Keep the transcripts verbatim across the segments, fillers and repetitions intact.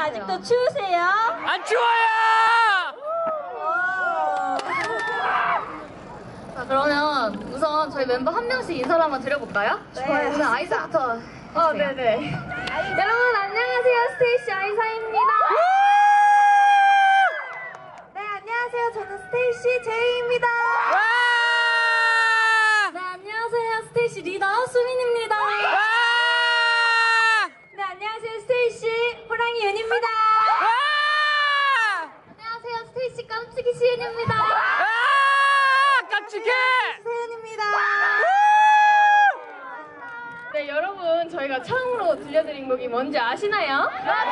아직도 추우세요? 안 추워요! 자, 그러면 우선 저희 멤버 한 명씩 인사를 한번 드려볼까요? 네. 우선 아이사부터. 어, 네네. 여러분 안녕하세요. 스테이시 아이사입니다. 네, 안녕하세요. 저는 스테이시 제이입니다. 네, 안녕하세요. 스테이시 리더 수민입니다. 네, 안녕하세요. 스테이시 호랑이 윤입니다. 안녕하세요. 스테이시 깜찍이 시은입니다. 깜찍해! 세은입니다. 네, 여러분 저희가 처음으로 들려드린 곡이 뭔지 아시나요?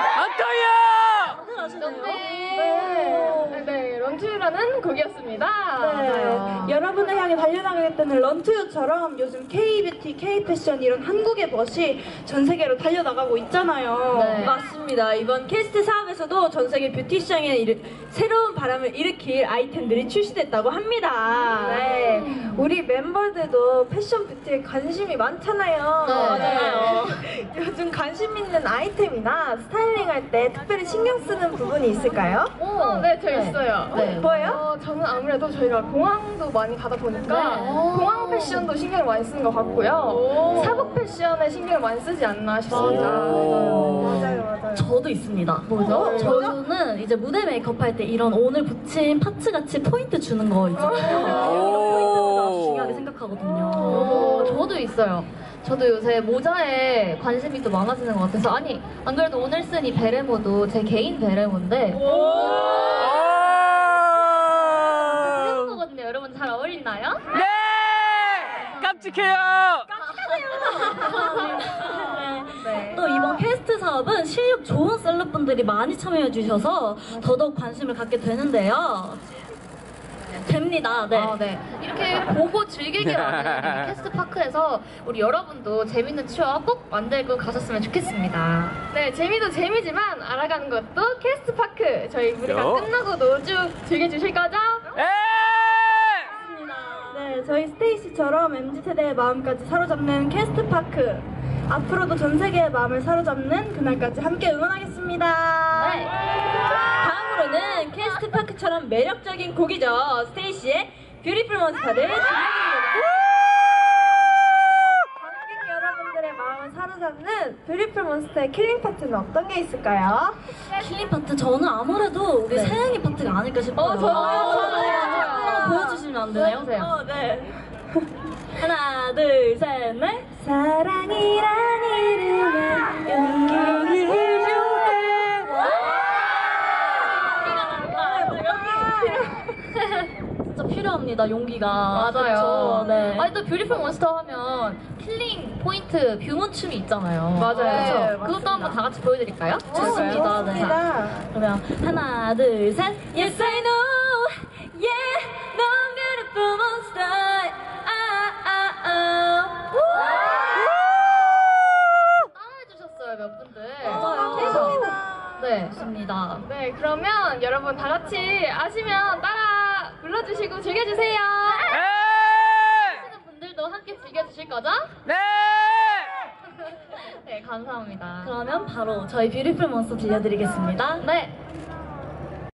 안떠요! 네, 네, 런투유라는 곡이었습니다. 네, 여러분을 향해 달려나가겠다는 런투유처럼 요즘 K-뷰티, K-패션 이런 한국의 멋이 전 세계로 달려나가고 있잖아요. 네. 맞습니다. 이번 캐스트 사업에서도 전 세계 뷰티 시장에 이르, 새로운 바람을 일으킬 아이템들이 출시됐다고 합니다. 네, 우리 멤버들도 패션 뷰티에 관심이 많잖아요. 네. 맞아요. 요즘 관심 있는 아이템이나 스타일링 할 때 특별히 신경 쓰는 부분이 있을까요? 어, 네, 저 있어요. 네. 뭐예요? 어, 저는 아무래도 저희가 공항도 많이 가다 보니까 네. 공항 패션도 신경을 많이 쓰는 것 같고요. 사복 패션에 신경을 많이 쓰지 않나 싶습니다. 맞아요, 맞아요. 저도 있습니다. 뭐죠? 저는 이제 무대 메이크업 할 때 이런 오늘 붙인 파츠 같이 포인트 주는 거 있잖아요. 이런 포인트가 아주 중요하게 생각하거든요. 어, 저도 있어요. 저도 요새 모자에 관심이 또 많아지는 것 같아서. 아니, 안 그래도 오늘 쓴 이 베레모도 제 개인 베레모인데 베레모거든요. 여러분 잘 어울리나요? 네! 깜찍해요! 네. 또 이번 캐스트 사업은 실력 좋은 셀럽분들이 많이 참여해 주셔서 더더욱 관심을 갖게 되는데요. 됩니다. 네. 아, 네. 이렇게 보고 즐기게 만드는 캐스트 파크에서 우리 여러분도 재밌는 추억 꼭 만들고 가셨으면 좋겠습니다. 네, 재미도 재미지만 알아가는 것도 캐스트 파크. 저희 무대가 요. 끝나고도 쭉 즐겨주실 거죠? 에! 네, 저희 스테이시처럼 엠지 세대의 마음까지 사로잡는 캐스트 파크. 앞으로도 전 세계의 마음을 사로잡는 그날까지 함께 응원하겠습니다. 네. 다음으로는 캐스트 파크처럼 매력적인 곡이죠. 스테이시의 뷰티풀 몬스터를 들려드립니다. 관객 여러분들의 마음을 사로잡는 뷰티풀 몬스터의 킬링 파트는 어떤 게 있을까요? 킬링 파트 저는 아무래도 우리 세영이 파트가 아닐까 싶어요. 어, 저도요, 저도요. 한번 보여주시면 안 되나요? 보여주세요. 네. 하나, 둘, 셋, 넷. 사랑이란 이름은 용기를 주네. 진짜 필요합니다, 용기가. 맞아요. 그쵸? 네. 아니, 또 뷰티풀 몬스터 하면 킬링 포인트 뷰문춤이 있잖아요. 맞아요. 그쵸? 네, 그것도 맞습니다. 한번 다 같이 보여드릴까요? 좋습니다. 네. 좋습니다. 그러면 하나, 둘, 셋. Yes, I know. Yeah, no beautiful monster. 아, 아, 아. 따라해주셨어요, 몇 분들. 맞아요. 그래서- 네. 좋습니다. 네, 그러면 여러분 다 같이 아시면 따라 불러주시고 즐겨주세요. 에! 하시는 분들도 함께 즐겨주실 거죠? 네! 네, 감사합니다. 그러면 바로 저희 뷰티풀 몬스터 들려드리겠습니다. 네.